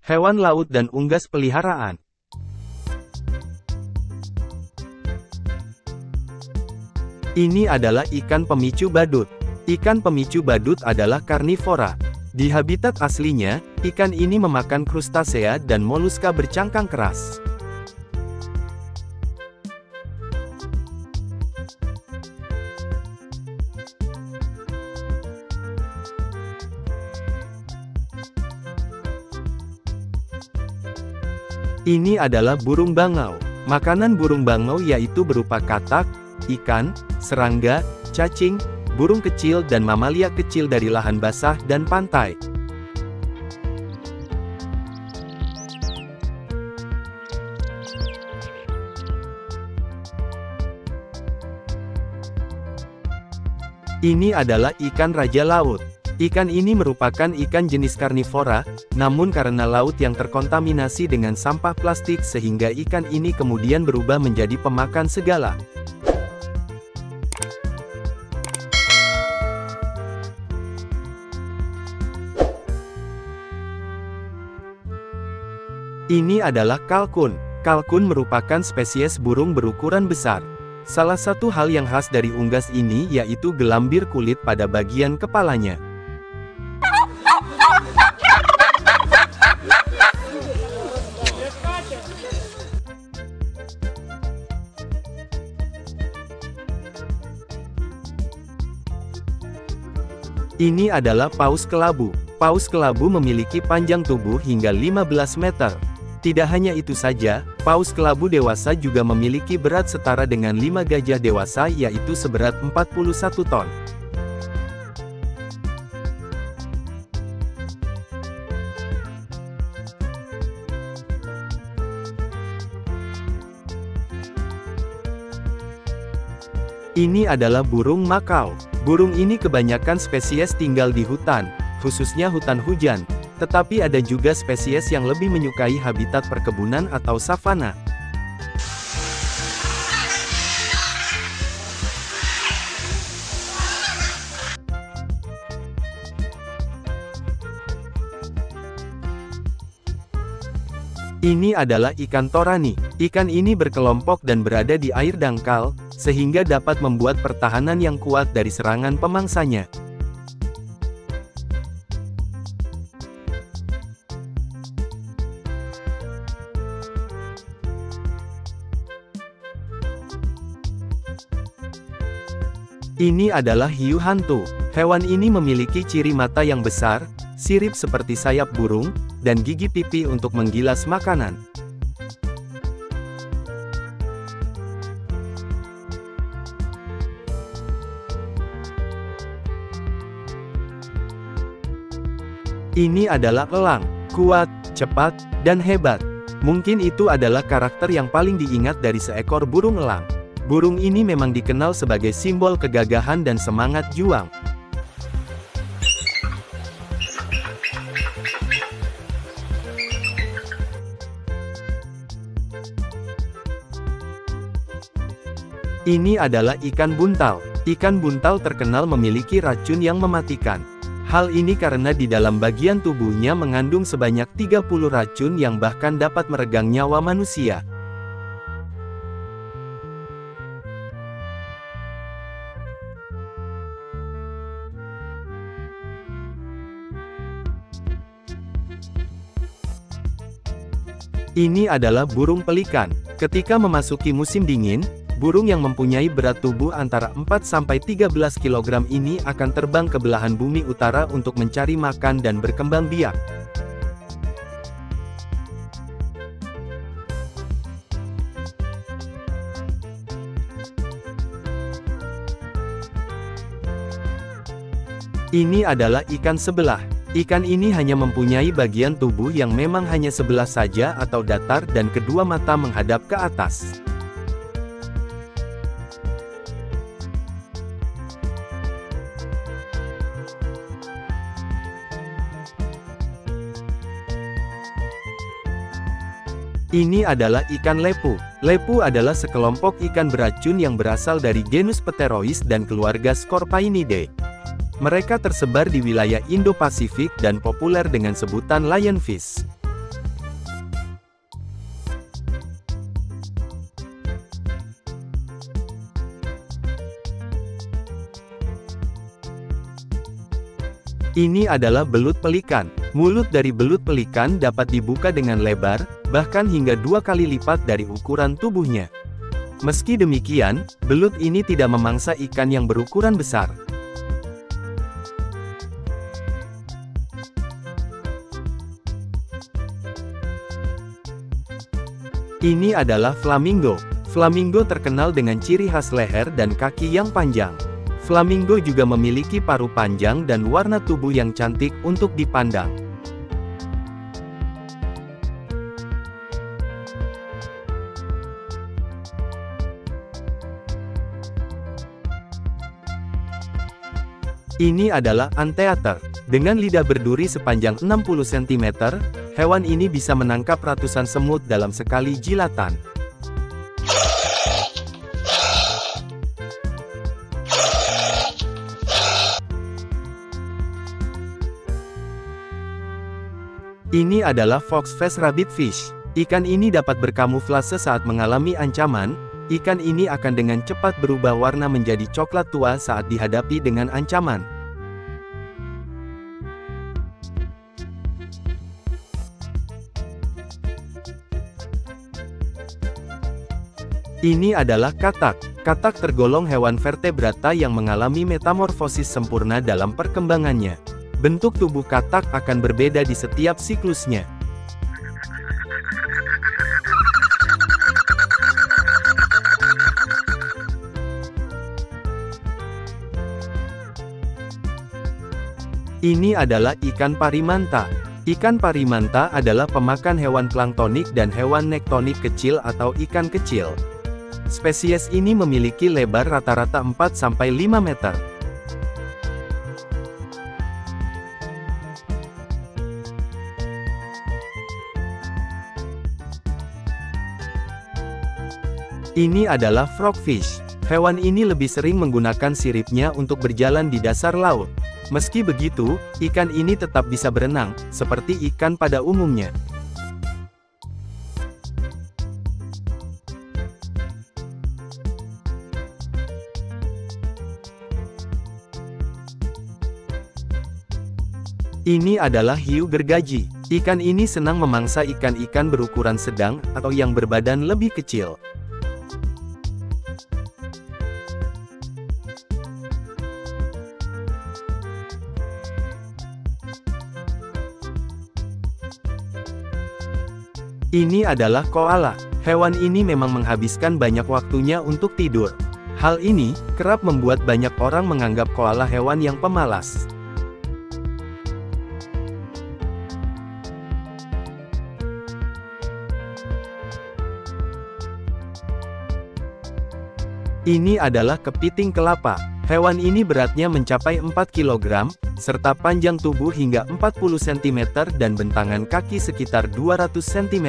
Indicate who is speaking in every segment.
Speaker 1: hewan laut dan unggas peliharaan. Ini adalah ikan pemicu badut. Ikan pemicu badut adalah karnivora. Di habitat aslinya, ikan ini memakan krustasea dan moluska bercangkang keras. Ini adalah burung bangau. Makanan burung bangau yaitu berupa katak, ikan, serangga, cacing, burung kecil dan mamalia kecil dari lahan basah dan pantai. Ini adalah ikan raja laut. Ikan ini merupakan ikan jenis karnivora, namun karena laut yang terkontaminasi dengan sampah plastik sehingga ikan ini kemudian berubah menjadi pemakan segala. Ini adalah kalkun. Kalkun merupakan spesies burung berukuran besar. Salah satu hal yang khas dari unggas ini yaitu gelambir kulit pada bagian kepalanya. Ini adalah paus kelabu. Paus kelabu memiliki panjang tubuh hingga 15 meter. Tidak hanya itu saja, paus kelabu dewasa juga memiliki berat setara dengan 5 gajah dewasa yaitu seberat 41 ton. Ini adalah burung makau. Burung ini kebanyakan spesies tinggal di hutan, khususnya hutan hujan, tetapi ada juga spesies yang lebih menyukai habitat perkebunan atau savana. Ini adalah ikan torani. Ikan ini berkelompok dan berada di air dangkal, sehingga dapat membuat pertahanan yang kuat dari serangan pemangsanya. Ini adalah hiu hantu. Hewan ini memiliki ciri mata yang besar, sirip seperti sayap burung, dan gigi pipi untuk menggilas makanan. Ini adalah elang, kuat, cepat, dan hebat. Mungkin itu adalah karakter yang paling diingat dari seekor burung elang. Burung ini memang dikenal sebagai simbol kegagahan dan semangat juang. Ini adalah ikan buntal. Ikan buntal terkenal memiliki racun yang mematikan. Hal ini karena di dalam bagian tubuhnya mengandung sebanyak 30 racun yang bahkan dapat meregang nyawa manusia. Ini adalah burung pelikan. Ketika memasuki musim dingin, burung yang mempunyai berat tubuh antara 4–13 kg ini akan terbang ke belahan bumi utara untuk mencari makan dan berkembang biak. Ini adalah ikan sebelah. Ikan ini hanya mempunyai bagian tubuh yang memang hanya sebelah saja atau datar dan kedua mata menghadap ke atas. Ini adalah ikan lepu. Lepu adalah sekelompok ikan beracun yang berasal dari genus Pterois dan keluarga Scorpaenidae. Mereka tersebar di wilayah Indo-Pasifik dan populer dengan sebutan lionfish. Ini adalah belut pelikan. Mulut dari belut pelikan dapat dibuka dengan lebar, bahkan hingga 2 kali lipat dari ukuran tubuhnya. Meski demikian, belut ini tidak memangsa ikan yang berukuran besar. Ini adalah flamingo. Flamingo terkenal dengan ciri khas leher dan kaki yang panjang. Flamingo juga memiliki paruh panjang dan warna tubuh yang cantik untuk dipandang. Ini adalah anteater. Dengan lidah berduri sepanjang 60 cm, hewan ini bisa menangkap ratusan semut dalam sekali jilatan. Ini adalah foxface rabbitfish. Ikan ini dapat berkamuflase saat mengalami ancaman. Ikan ini akan dengan cepat berubah warna menjadi coklat tua saat dihadapi dengan ancaman. Ini adalah katak. Katak tergolong hewan vertebrata yang mengalami metamorfosis sempurna dalam perkembangannya. Bentuk tubuh katak akan berbeda di setiap siklusnya. Ini adalah ikan parimanta. Ikan parimanta adalah pemakan hewan planktonik dan hewan nektonik kecil atau ikan kecil. Spesies ini memiliki lebar rata-rata 4-5 meter. Ini adalah frogfish. Hewan ini lebih sering menggunakan siripnya untuk berjalan di dasar laut. Meski begitu, ikan ini tetap bisa berenang, seperti ikan pada umumnya. Ini adalah hiu gergaji. Ikan ini senang memangsa ikan-ikan berukuran sedang, atau yang berbadan lebih kecil. Ini adalah koala. Hewan ini memang menghabiskan banyak waktunya untuk tidur. Hal ini kerap membuat banyak orang menganggap koala hewan yang pemalas. Ini adalah kepiting kelapa. Hewan ini beratnya mencapai 4 kg, serta panjang tubuh hingga 40 cm dan bentangan kaki sekitar 200 cm.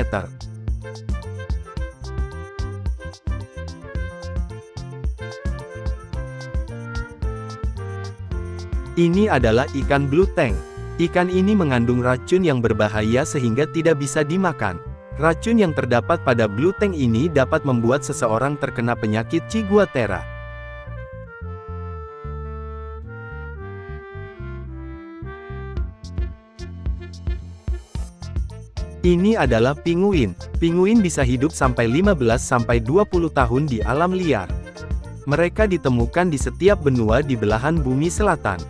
Speaker 1: Ini adalah ikan blue tank. Ikan ini mengandung racun yang berbahaya sehingga tidak bisa dimakan. Racun yang terdapat pada blue tank ini dapat membuat seseorang terkena penyakit ciguatera. Ini adalah pinguin. Pinguin bisa hidup sampai 15-20 tahun di alam liar. Mereka ditemukan di setiap benua di belahan bumi selatan.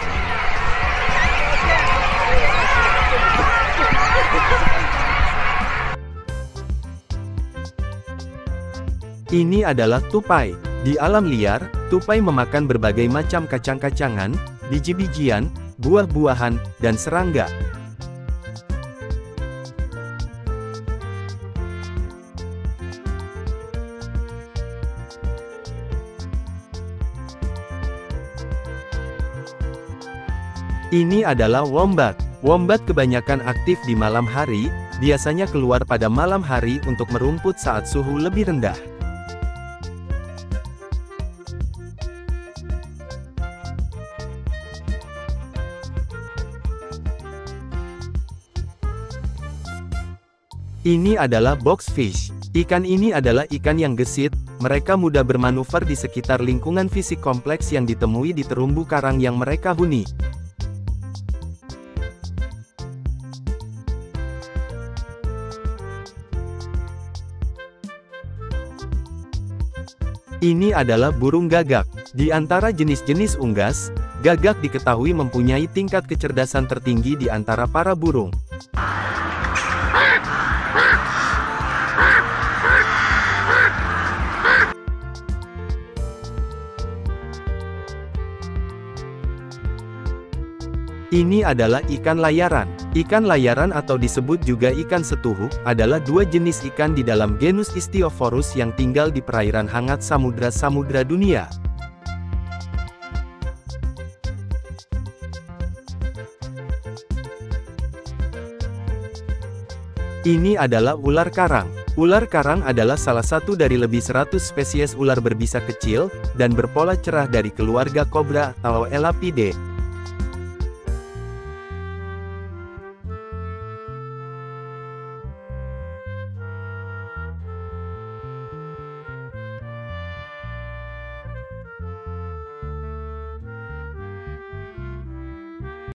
Speaker 1: Ini adalah tupai. Di alam liar, tupai memakan berbagai macam kacang-kacangan, biji-bijian, buah-buahan, dan serangga. Ini adalah wombat. Wombat kebanyakan aktif di malam hari, biasanya keluar pada malam hari untuk merumput saat suhu lebih rendah. Ini adalah boxfish. Ikan ini adalah ikan yang gesit, mereka mudah bermanuver di sekitar lingkungan fisik kompleks yang ditemui di terumbu karang yang mereka huni. Ini adalah burung gagak. Di antara jenis-jenis unggas, gagak diketahui mempunyai tingkat kecerdasan tertinggi di antara para burung. Ini adalah ikan layaran. Ikan layaran atau disebut juga ikan setuhuk, adalah dua jenis ikan di dalam genus Istiophorus yang tinggal di perairan hangat samudra-samudra dunia. Ini adalah ular karang. Ular karang adalah salah satu dari lebih 100 spesies ular berbisa kecil, dan berpola cerah dari keluarga kobra atau Elapidae.